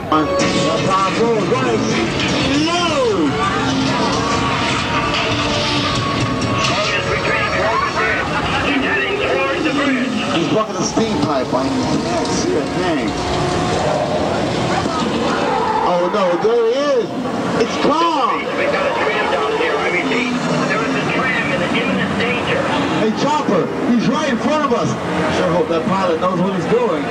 He's blocking the steam pipe. I can't see a thing. Oh no, there he is. It's calm. We've got a tram down here. I repeat, there is a tram in imminent danger. Hey, Chopper, he's right in front of us. Sure hope that pilot knows what he's doing.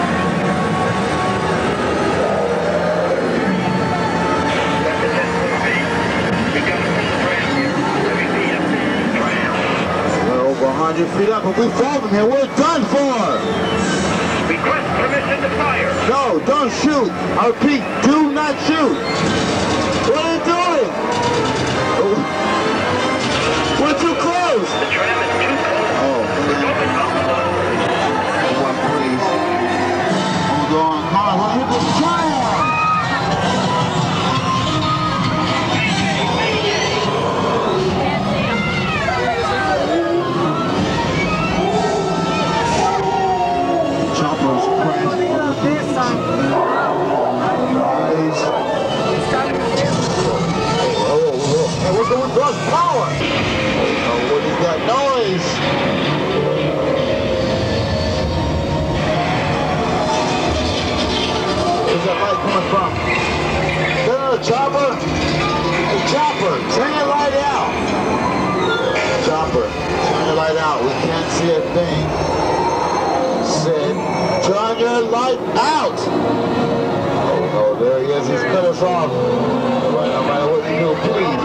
We're over 100 feet up, but we fall from here. We're done for. Request permission to fire. No, don't shoot. I repeat, do not shoot. What are you doing? We're too close. The tram is too close. Oh, come on, please. Hold on. Come on, we'll hit the tram. Chopper's crashed. Hey, what's going on? Power! Oh, what is that noise? Where's that light coming from? Is that a chopper? Hey, Chopper, turn your light out. Chopper, turn your light out. We can't see a thing. Said, turn your light out. Oh, there he is. He's cut us off. No matter what you do, please.